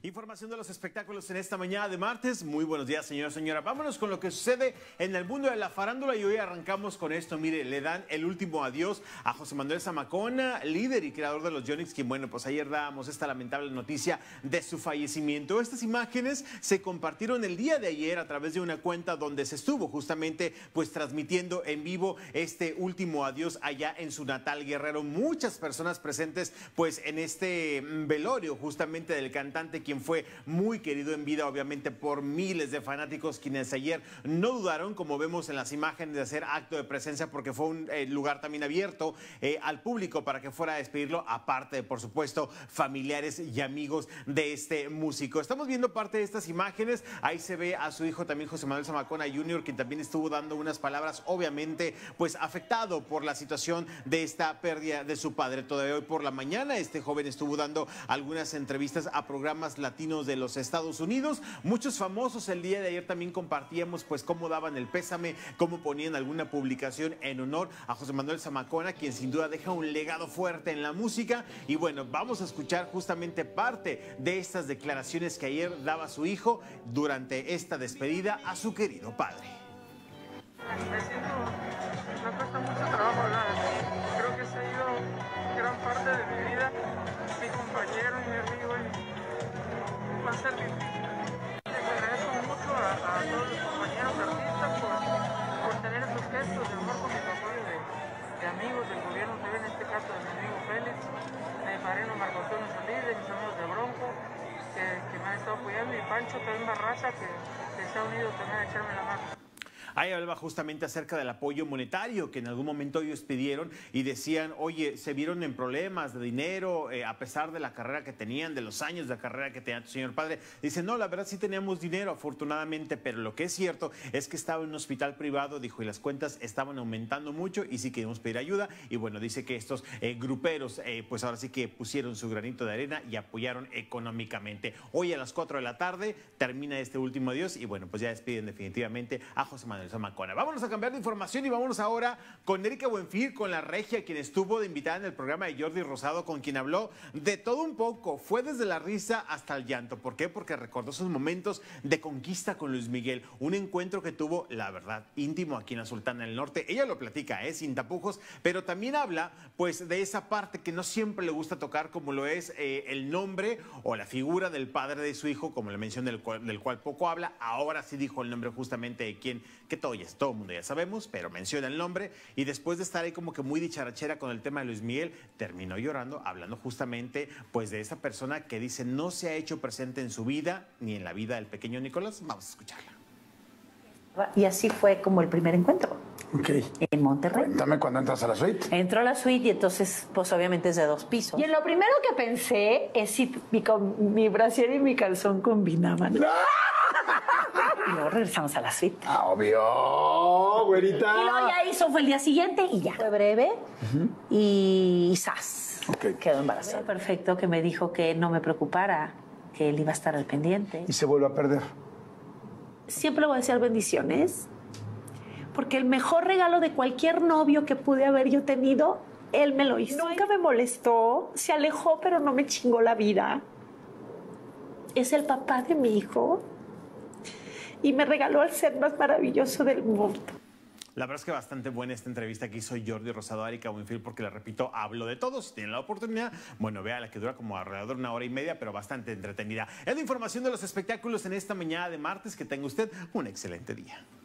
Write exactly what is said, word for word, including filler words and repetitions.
Información de los espectáculos en esta mañana de martes. Muy buenos días, señora, señora. Vámonos con lo que sucede en el mundo de la farándula y hoy arrancamos con esto. Mire, le dan el último adiós a José Manuel Zamacona, líder y creador de los Yonix, quien, bueno, pues ayer dábamos esta lamentable noticia de su fallecimiento. Estas imágenes se compartieron el día de ayer a través de una cuenta donde se estuvo justamente pues transmitiendo en vivo este último adiós allá en su natal Guerrero. Muchas personas presentes pues en este velorio justamente del cantante, quien fue muy querido en vida, obviamente por miles de fanáticos, quienes ayer no dudaron, como vemos en las imágenes, de hacer acto de presencia, porque fue un eh, lugar también abierto eh, al público para que fuera a despedirlo, aparte de, por supuesto, familiares y amigos de este músico. Estamos viendo parte de estas imágenes. Ahí se ve a su hijo también, José Manuel Zamacona junior, quien también estuvo dando unas palabras, obviamente, pues afectado por la situación de esta pérdida de su padre. Todavía hoy por la mañana este joven estuvo dando algunas entrevistas a programas latinos de los Estados Unidos. Muchos famosos el día de ayer también compartíamos pues cómo daban el pésame, cómo ponían alguna publicación en honor a José Manuel Zamacona, quien sin duda deja un legado fuerte en la música. Y bueno, vamos a escuchar justamente parte de estas declaraciones que ayer daba su hijo durante esta despedida a su querido padre. Me siento, me cuesta mucho trabajo hablar. Creo que se ha ido gran parte de mi vida, mi compañero y mi amigo, y va a ser difícil. Le agradezco mucho a, a todos los compañeros artistas por, por tener esos gestos de amor con mi apoyo de, de amigos del gobierno, en este caso de mi amigo Félix, de mi padrino Marco Antonio Solís, de mis amigos de Bronco, que, que me han estado apoyando, y Pancho también Barraza, que, que se ha unido también a echarme la mano. Ahí hablaba justamente acerca del apoyo monetario que en algún momento ellos pidieron y decían, oye, se vieron en problemas de dinero eh, a pesar de la carrera que tenían, de los años de carrera que tenía tu señor padre. Dice, no, la verdad sí teníamos dinero, afortunadamente, pero lo que es cierto es que estaba en un hospital privado, dijo, y las cuentas estaban aumentando mucho y sí queríamos pedir ayuda. Y bueno, dice que estos eh, gruperos, eh, pues ahora sí que pusieron su granito de arena y apoyaron económicamente. Hoy a las cuatro de la tarde termina este último adiós y bueno, pues ya despiden definitivamente a José Manuel Zamacona. Vámonos a cambiar de información y vámonos ahora con Erika Buenfil, con la regia, quien estuvo de invitada en el programa de Jordi Rosado, con quien habló de todo un poco. Fue desde la risa hasta el llanto. ¿Por qué? Porque recordó sus momentos de conquista con Luis Miguel. Un encuentro que tuvo, la verdad, íntimo aquí en la Sultana del Norte. Ella lo platica, ¿eh? Sin tapujos, pero también habla pues de esa parte que no siempre le gusta tocar, como lo es eh, el nombre o la figura del padre de su hijo, como le mencioné, del cual, del cual poco habla. Ahora sí dijo el nombre justamente de quien, que todo, ya, todo el mundo ya sabemos, pero menciona el nombre. Y después de estar ahí como que muy dicharachera con el tema de Luis Miguel, terminó llorando, hablando justamente pues de esa persona que dice no se ha hecho presente en su vida ni en la vida del pequeño Nicolás. Vamos a escucharla. Y así fue como el primer encuentro. Ok. En Monterrey. Cuéntame cuando entras a la suite. Entró a la suite y entonces, pues obviamente es de dos pisos. Y en lo primero que pensé es si mi, mi brasier y mi calzón combinaban. ¡No! Y luego regresamos a la suite. Ah, obvio, güerita. Y luego ya hizo, fue el día siguiente y ya. Fue breve uh-huh. y ¡zas! Okay. Quedó embarazada. Perfecto, que me dijo que no me preocupara, que él iba a estar al pendiente. Y se vuelve a perder. Siempre le voy a decir bendiciones, porque el mejor regalo de cualquier novio que pude haber yo tenido, él me lo hizo. Nunca me molestó, se alejó, pero no me chingó la vida. Es el papá de mi hijo y me regaló el ser más maravilloso del mundo. La verdad es que bastante buena esta entrevista que hizo Jordi Rosado a Erika Buenfil, porque le repito, hablo de todo. Si tienen la oportunidad, bueno, vea la que dura como alrededor de una hora y media, pero bastante entretenida. Es la información de los espectáculos en esta mañana de martes. Que tenga usted un excelente día.